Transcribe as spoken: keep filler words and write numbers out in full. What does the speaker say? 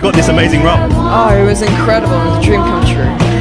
got this amazing role? Oh, it was incredible. It was a dream come true.